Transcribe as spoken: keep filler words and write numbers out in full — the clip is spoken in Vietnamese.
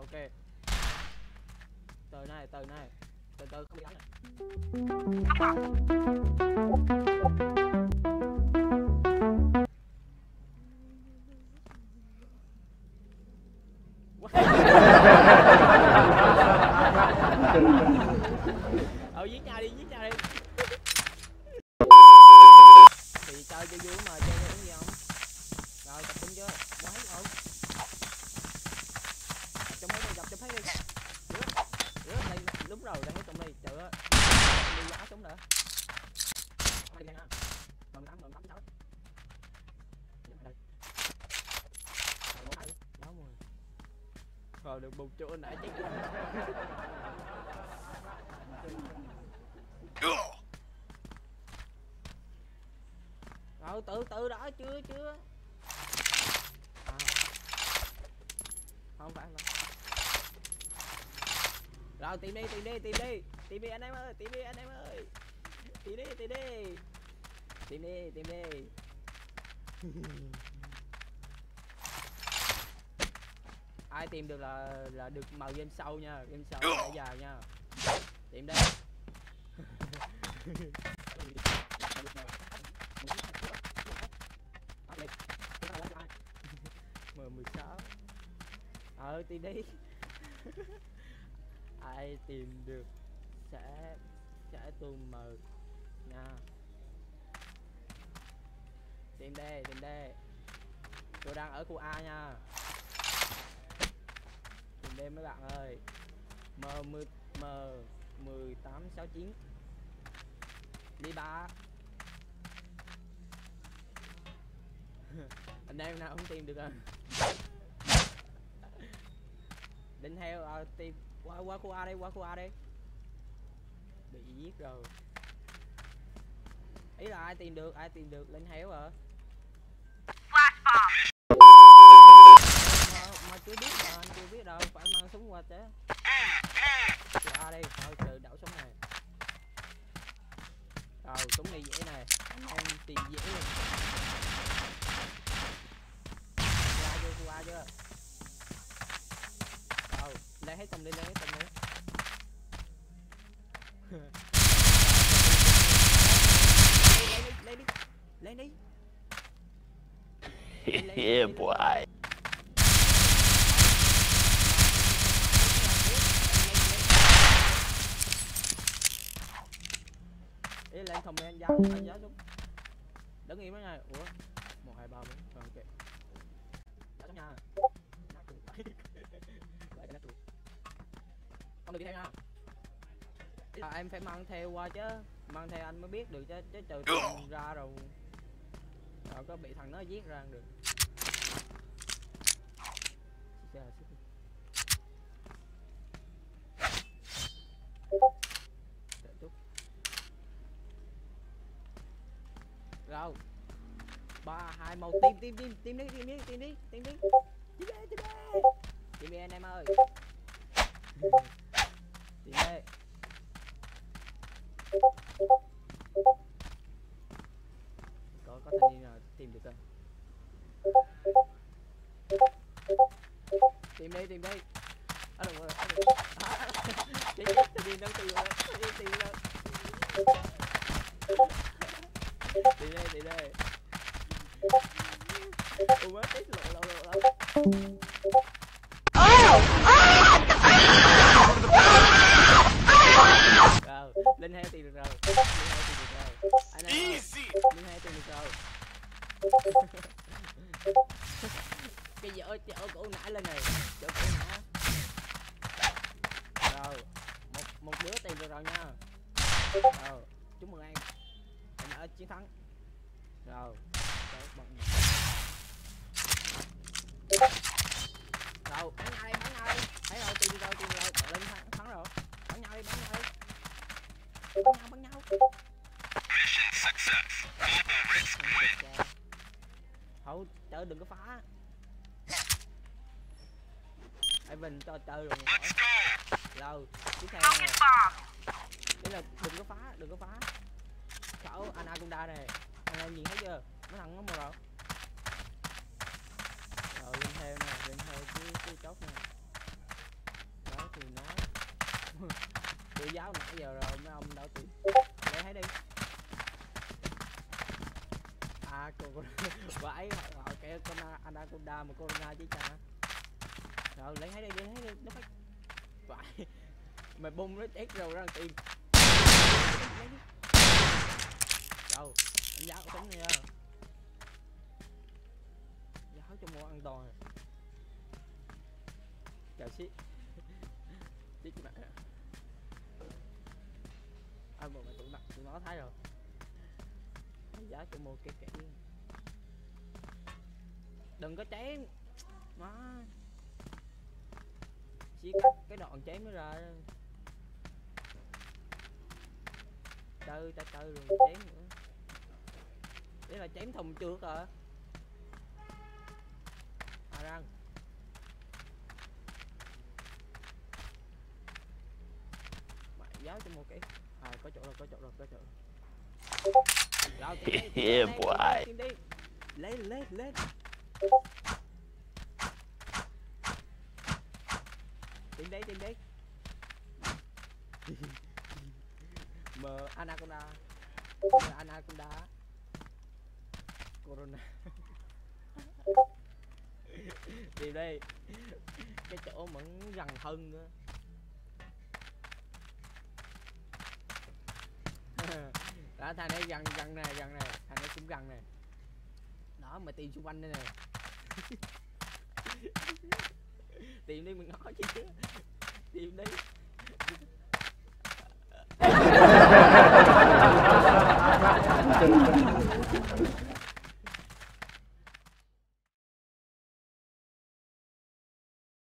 ok. Từ này, từ này. Từ từ không bị đánh này. Ờ giết nhau đi, giết nhau đi. Thì chơi cho vui mà chơi những gì không? Rồi tập trung chưa? Quá hết rồi. Trong mấy đi, đập cho thấy đi. Rửa, rửa đây, đúng rồi, đang hết trong đi, chờ á. Đi giá xuống nữa. Đây nè. Còn tám, còn tám sáu. Rồi được bùng chỗ nãy chết. Rồi từ từ đó chưa chưa. À. Không phải không. Rồi tìm đi tìm đi tìm đi tìm đi anh em ơi tìm đi anh em ơi tìm đi tìm đi tìm đi tìm đi. Ai tìm được là là được mời game sau nha, game sau đã vào nha. Tìm đây. M mười sáu. Ờ tìm đi. Ai tìm được sẽ sẽ tuôn mờ nha. Tìm đây tìm đây. Tôi đang ở khu A nha. Tìm đây mấy bạn ơi. M mười M mười tám sáu chín. Đi ba. Anh em nào không tìm được à? Định theo à, tìm qua qua khu A đi, qua khu A đi. Bị giết rồi. Ý là ai tìm được, ai tìm được lên héo hả? Mà, mà chưa biết mà anh chưa biết đâu, phải mang súng qua chứ. Khu A đi, thôi tự đậu súng này. Rồi súng này dễ này, anh em tìm dễ luôn. Khu A chưa, khu A chưa? Rồi, lên hết tầm đi, lên hết tầm đi. Lên đi, lên đi, lên đi. Yeah boy. Đi lên comment anh giá, anh giá xuống. Đứng im đó nha. Ủa, một hai ba bốn, rồi ok. Giá xuống nha. Không được đi theo nha. À, em phải mang theo qua chứ, mang theo anh mới biết được chứ, chứ trừ tiền ra rồi rồi có bị thằng nó giết ra được. Rồi ba hai một tìm tìm tìm tìm đi tìm đi tìm đi tìm đi tìm đi tìm đi tìm đi anh em ơi. Tìm đi. Có có thanh niên nào tìm được không? Tìm đi tìm đi. À, được rồi. Tìm đi thanh niên đang tìm rồi. Tìm rồi. Tìm đây tìm đây. Ủa mới chết lộ lộ lộ lộ. Rồi, Linh hai tìm được rồi. Linh hai tìm được rồi. Anh em ơi, Linh hai tìm được rồi. Cái vợ chợ cổ nãy lên này, chợ cổ nãy. Rồi, một một đứa tìm được rồi nha. Rồi, chúc mừng em. Em đã chiến thắng. Rồi, rồi bắn nhau đi, bắn nhau đi. Thấy rồi, tìm rồi, tìm rồi, Linh thắng, thắng rồi. Bắn nhau đi, bắn nhau đi. Bắn nhau, bắn nhau. Mission success. Global risk win. Thôi, chơi đừng có phá. Evan cho chơi rồi. Rồi, tiếp theo nè. Đây là đừng có phá, đừng có phá. Khẩu Anaconda này. Anh em nhìn thấy chưa? Nó thằng nó màu rồi. Rồi lên theo nè, lên theo cái cái chốt nè. corona mà corona chứ cha. Rồi lấy hết đi, lấy hết đi, nó phải phải mày bung nó chết rồi ra tìm. Rồi anh giáo tính nha, giáo cho mua an toàn. Chờ xí chết mẹ ai mà tụi nó tụi nó thấy rồi. Giá cho mua cái kỹ đừng có chém má chỉ cắt cái đoạn chém nó ra chơi ta chơi rồi chém nữa. Đấy là chém thùng trước à à răng mày giáo cho mua kỹ à có chỗ rồi có chỗ rồi có chỗ rồi. Rồi, tiến đi, Yeah, tiến đi, boy. tiến đi, lên lên lên tiến đi tiến đi mờ anaconda mờ anaconda corona đi đây cái chỗ vẫn gần hơn nữa. Đó thằng này gần gần này gần này thằng này cũng gần này đó mà tìm xung quanh đây nè. Tìm đi mình nói chứ chứ tìm đi.